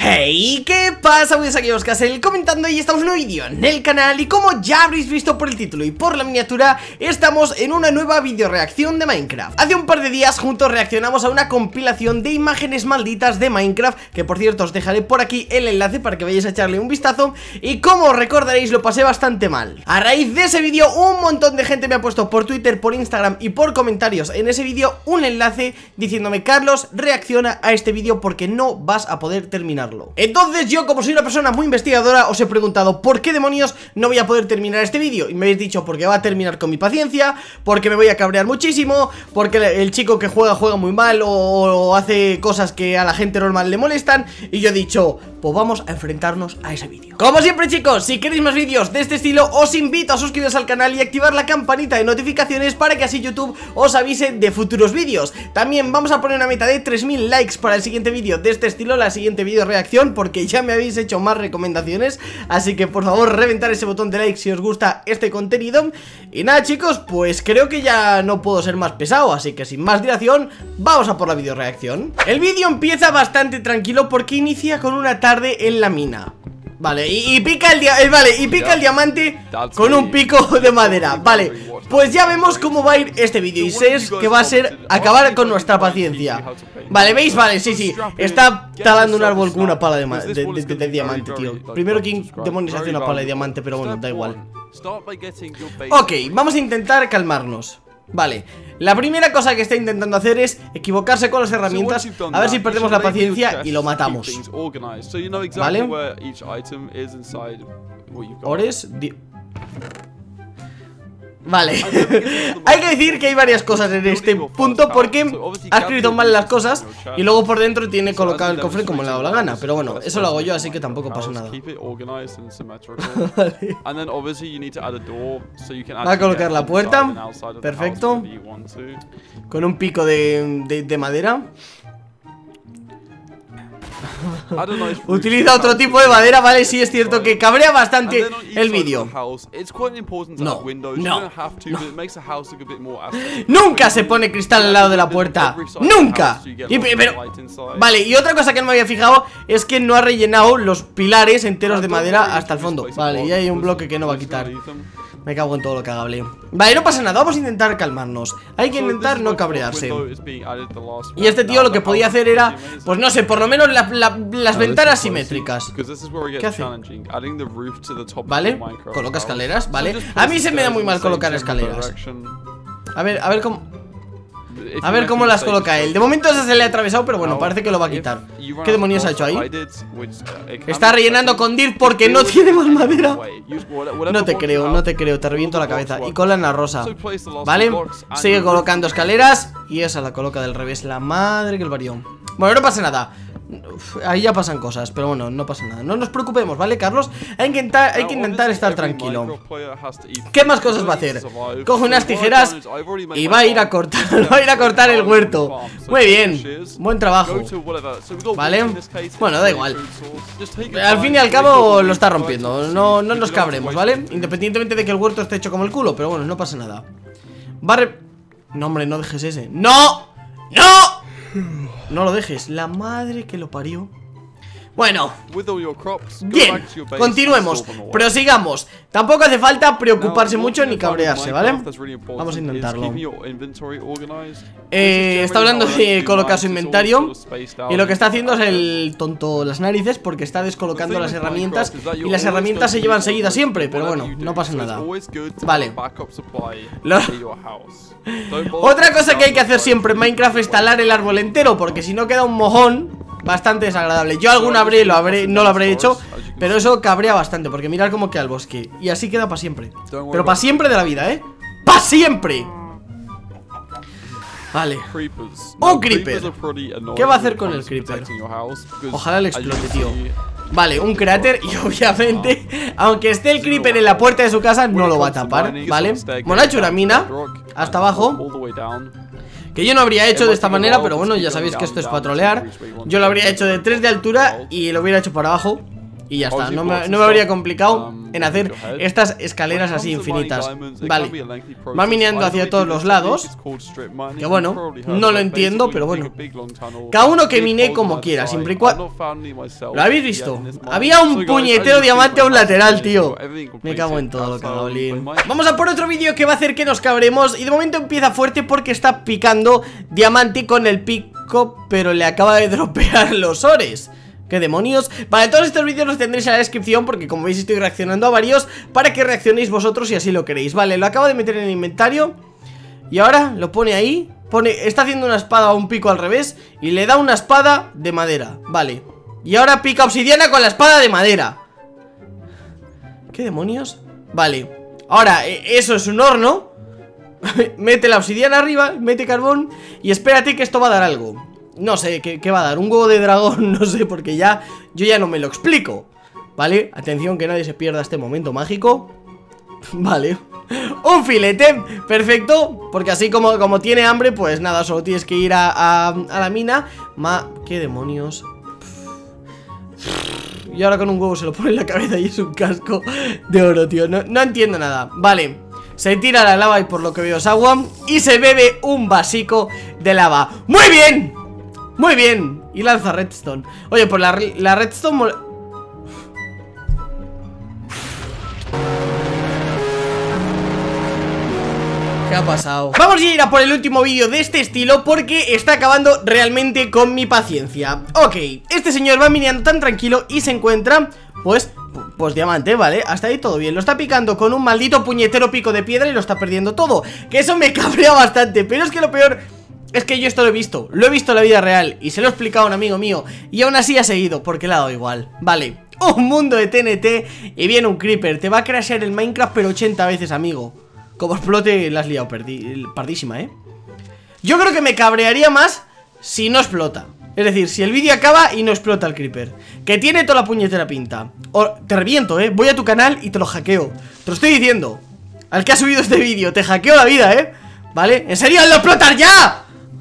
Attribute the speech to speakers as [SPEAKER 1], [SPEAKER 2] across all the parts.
[SPEAKER 1] Hey, ¿qué pasa? Pues aquí Oscasel comentando y estamos en un nuevo vídeo en el canal. Y como ya habréis visto por el título y por la miniatura, estamos en una nueva videoreacción de Minecraft. Hace un par de días juntos reaccionamos a una compilación de imágenes malditas de Minecraft, que por cierto os dejaré por aquí el enlace para que vayáis a echarle un vistazo. Y como os recordaréis, lo pasé bastante mal. A raíz de ese vídeo, un montón de gente me ha puesto por Twitter, por Instagram y por comentarios en ese vídeo un enlace diciéndome: Carlos, reacciona a este vídeo porque no vas a poder terminarlo. Entonces yo, como soy una persona muy investigadora, os he preguntado ¿por qué demonios no voy a poder terminar este vídeo? Y me habéis dicho porque va a terminar con mi paciencia, porque me voy a cabrear muchísimo, porque el chico que juega muy mal o hace cosas que a la gente normal le molestan. Y yo he dicho, pues vamos a enfrentarnos a ese vídeo. Como siempre, chicos, si queréis más vídeos de este estilo, os invito a suscribiros al canal y activar la campanita de notificaciones para que así YouTube os avise de futuros vídeos. También vamos a poner una meta de 3000 likes para el siguiente vídeo de este estilo, la siguiente vídeo reacción, porque ya me habéis hecho más recomendaciones. Así que por favor reventar ese botón de like si os gusta este contenido. Y nada, chicos, pues creo que ya no puedo ser más pesado, así que sin más dilación vamos a por la video reacción. El vídeo empieza bastante tranquilo porque inicia con una tarde en la mina. Vale, y pica el diamante con un pico de madera. Vale, pues ya vemos cómo va a ir este vídeo. Y sé que va a ser acabar con nuestra paciencia. Vale, ¿veis? Vale, sí, está talando un árbol con una pala de diamante, tío. Primero, ¿quién demonios hace una pala de diamante? Pero bueno, da igual. Ok, vamos a intentar calmarnos. Vale, la primera cosa que está intentando hacer es equivocarse con las herramientas. A ver si perdemos la paciencia y lo matamos. Vale. Ores. Vale. Hay que decir que hay varias cosas en este punto porque ha escrito mal las cosas y luego por dentro tiene colocado el cofre como le ha dado la gana. Pero bueno, eso lo hago yo, así que tampoco pasa nada. Vale. Va a colocar la puerta. Perfecto. Con un pico de madera. Utiliza otro tipo de madera, vale, sí es cierto que cabrea bastante el vídeo. No. Nunca se pone cristal al lado de la puerta. Nunca. Vale, y otra cosa que no me había fijado es que no ha rellenado los pilares enteros de madera hasta el fondo. Vale, y hay un bloque que no va a quitar. Me cago en todo lo cagable. Vale, no pasa nada, vamos a intentar calmarnos. Hay que intentar no cabrearse. Y este tío lo que podía hacer era, pues no sé, por lo menos las ventanas simétricas. ¿Qué hace? Vale, coloca escaleras, vale. A mí se me da muy mal colocar escaleras. A ver cómo las coloca él. De momento esa se le ha atravesado, pero bueno, parece que lo va a quitar. ¿Qué demonios ha hecho ahí? Está rellenando con dirt porque no tiene más madera. No te creo, te reviento la cabeza. Y cola en la rosa. Vale, sigue colocando escaleras y esa la coloca del revés. La madre que el varió. Bueno, no pasa nada. Ahí ya pasan cosas, pero bueno, no pasa nada. No nos preocupemos, ¿vale, Carlos? Hay que intentar estar tranquilo. ¿Qué más cosas va a hacer? Coge unas tijeras y va a ir a cortar. Va a ir a cortar el huerto. Muy bien, buen trabajo. Vale, bueno, da igual. Al fin y al cabo lo está rompiendo. No nos cabremos, ¿vale? Independientemente de que el huerto esté hecho como el culo, pero bueno, no pasa nada. No, hombre, no dejes ese. ¡No! ¡No! No lo dejes, la madre que lo parió. Bueno, bien, continuemos, prosigamos. Tampoco hace falta preocuparse mucho ni cabrearse, ¿vale? Vamos a intentarlo. Está hablando de colocar su inventario y lo que está haciendo es el tonto las narices porque está descolocando las herramientas y las herramientas se llevan seguidas siempre, pero bueno, no pasa nada. Vale. Otra cosa que hay que hacer siempre en Minecraft es talar el árbol entero, porque si no queda un mojón bastante desagradable. Yo alguna no lo habré hecho, pero eso cabrea bastante, porque mirad cómo queda el bosque. Y así queda para siempre. Pero para siempre de la vida, ¿eh? ¡Para siempre! Vale. Un creeper. ¿Qué va a hacer con el creeper? Ojalá le explote, tío. Vale, un cráter y obviamente, aunque esté el creeper en la puerta de su casa, no lo va a tapar, ¿vale? Bueno, ha hecho una mina hasta abajo, que yo no habría hecho de esta manera, pero bueno, ya sabéis que esto es para trolear. Yo lo habría hecho de 3 de altura y lo hubiera hecho para abajo Y ya está, no me habría complicado en hacer estas escaleras así infinitas. Vale, va mineando hacia todos los lados. Que bueno, no lo entiendo, pero bueno. Cada uno que mine como quiera, siempre y cuando... ¿Lo habéis visto? Había un puñetero diamante a un lateral, tío. Me cago en todo lo que cabrón. Vamos a por otro vídeo que va a hacer que nos cabremos. Y de momento empieza fuerte porque está picando diamante con el pico, pero le acaba de dropear los ores. ¿Qué demonios? Vale, todos estos vídeos los tendréis en la descripción porque como veis estoy reaccionando a varios para que reaccionéis vosotros si así lo queréis. Vale, lo acabo de meter en el inventario y ahora lo pone ahí. Está haciendo una espada a un pico al revés y le da una espada de madera. Vale, y ahora pica obsidiana con la espada de madera. ¿Qué demonios? Vale, ahora eso es un horno. Mete la obsidiana arriba, mete carbón y espérate que esto va a dar algo. No sé, ¿qué va a dar? ¿Un huevo de dragón? No sé, porque yo ya no me lo explico. Vale, atención que nadie se pierda este momento mágico. Vale, un filete, perfecto. Porque así como tiene hambre, pues nada, solo tienes que ir a la mina. ¿Qué demonios? Y ahora con un huevo se lo pone en la cabeza y es un casco de oro, tío. No entiendo nada. Vale, se tira la lava y por lo que veo es agua. Y se bebe un vasico de lava. ¡Muy bien! Muy bien, y lanza redstone. Oye, pues la redstone ¿qué ha pasado? Vamos a ir a por el último vídeo de este estilo porque está acabando realmente con mi paciencia. Ok, este señor va mineando tan tranquilo y se encuentra, pues diamante, ¿vale? Hasta ahí todo bien. Lo está picando con un maldito puñetero pico de piedra y lo está perdiendo todo. Que eso me cabrea bastante, pero es que lo peor... es que yo esto lo he visto en la vida real y se lo he explicado a un amigo mío y aún así ha seguido porque le ha dado igual. Vale, un mundo de TNT y viene un creeper. Te va a crashear el Minecraft pero 80 veces, amigo. Como explote la has liado pardísima, ¿eh? Yo creo que me cabrearía más si no explota. Es decir, si el vídeo acaba y no explota el creeper, que tiene toda la puñetera pinta. O te reviento, ¿eh? Voy a tu canal y te lo hackeo. Te lo estoy diciendo. Al que ha subido este vídeo, te hackeo la vida, ¿eh? ¿Vale? ¿En serio? ¡Hazlo explotar ya!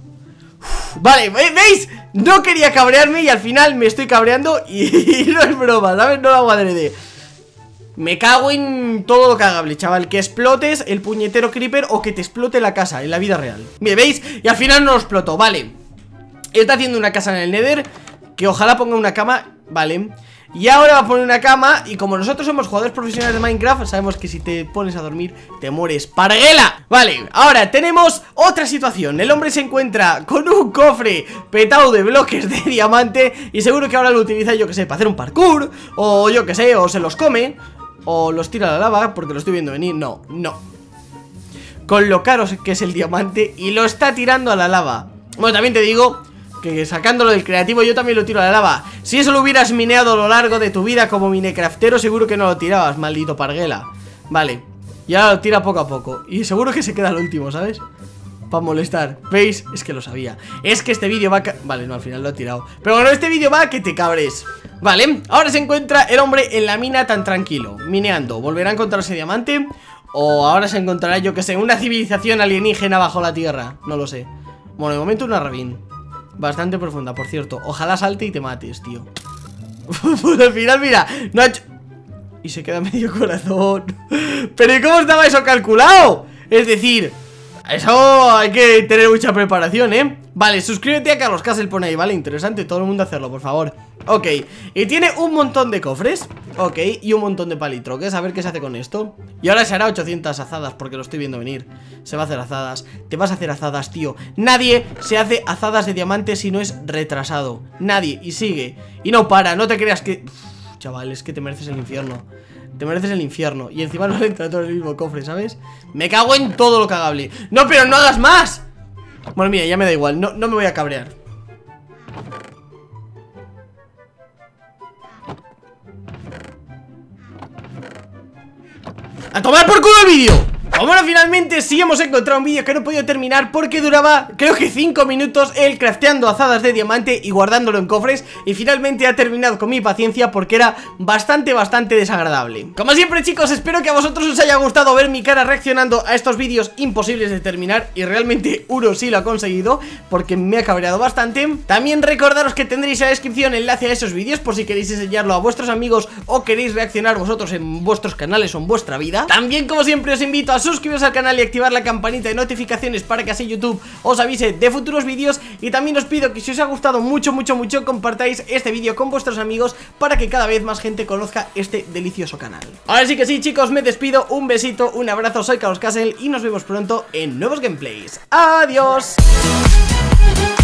[SPEAKER 1] Vale, ¿veis? No quería cabrearme y al final me estoy cabreando y no es broma, ¿sabes? No lo hago adrede. Me cago en todo lo cagable, chaval. Que explotes el puñetero creeper o que te explote la casa en la vida real. ¿Me veis? Y al final no lo explotó, vale. Está haciendo una casa en el Nether, que ojalá ponga una cama, vale. Y ahora va a poner una cama. Y como nosotros somos jugadores profesionales de Minecraft, sabemos que si te pones a dormir te mueres. ¡Parguela! Vale, ahora tenemos otra situación. El hombre se encuentra con un cofre petado de bloques de diamante y seguro que ahora lo utiliza, yo que sé, para hacer un parkour. O yo que sé, o se los come o los tira a la lava, porque lo estoy viendo venir. No, con lo caro que es el diamante y lo está tirando a la lava. Bueno, también te digo que sacándolo del creativo yo también lo tiro a la lava. Si eso lo hubieras mineado a lo largo de tu vida como minecraftero, seguro que no lo tirabas, maldito parguela. Vale, y ahora lo tira poco a poco y seguro que se queda al último, ¿sabes? Para molestar, ¿veis? Es que lo sabía. Es que este vídeo va a... Vale, no, al final lo he tirado. Pero bueno, este vídeo va a que te cabres. Vale, ahora se encuentra el hombre en la mina tan tranquilo, mineando. ¿Volverá a encontrarse diamante? O ahora se encontrará, yo que sé, una civilización alienígena bajo la tierra. No lo sé. Bueno, de momento una ravine bastante profunda, por cierto. Ojalá salte y te mates, tío. Pues al final, mira, no ha hecho... Y se queda medio corazón. Pero ¿y cómo estaba eso calculado? Es decir, eso hay que tener mucha preparación, ¿eh? Vale, suscríbete a Carlos Castle, pone ahí, ¿vale? Interesante, todo el mundo hacerlo, por favor. Ok, y tiene un montón de cofres. Ok, y un montón de palitroques. A ver qué se hace con esto. Y ahora se hará 800 azadas, porque lo estoy viendo venir. Se va a hacer azadas. Te vas a hacer azadas, tío. Nadie se hace azadas de diamante si no es retrasado. Nadie, y sigue. Y no para, no te creas que... Uf, chaval, es que te mereces el infierno. Te mereces el infierno. Y encima no le entra todo en el mismo cofre, ¿sabes? Me cago en todo lo cagable. ¡No, pero no hagas más! Bueno, mira, ya me da igual, no me voy a cabrear. ¡A tomar por culo el vídeo! Como no, finalmente sí hemos encontrado un vídeo que no he podido terminar porque duraba, creo que 5 minutos el crafteando azadas de diamante y guardándolo en cofres. Y finalmente ha terminado con mi paciencia porque era bastante desagradable. Como siempre, chicos, espero que a vosotros os haya gustado ver mi cara reaccionando a estos vídeos imposibles de terminar. Y realmente uno sí lo ha conseguido porque me ha cabreado bastante. También recordaros que tendréis en la descripción el enlace a esos vídeos por si queréis enseñarlo a vuestros amigos o queréis reaccionar vosotros en vuestros canales o en vuestra vida. También, como siempre, os invito a suscribiros al canal y activar la campanita de notificaciones para que así YouTube os avise de futuros vídeos. Y también os pido que si os ha gustado mucho compartáis este vídeo con vuestros amigos para que cada vez más gente conozca este delicioso canal. Ahora sí que sí, chicos, me despido, un besito, un abrazo, soy Carlos Castle y nos vemos pronto en nuevos gameplays. ¡Adiós!